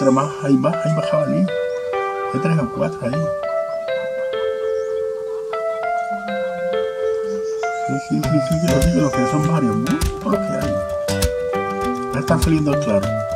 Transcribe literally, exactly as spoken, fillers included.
otra más, hay más, hay más jabalí. Hay tres o cuatro ahí. Sí, sí, sí, sí, sí, sí, lo que son varios, muchos los que hay. Ya están saliendo claro.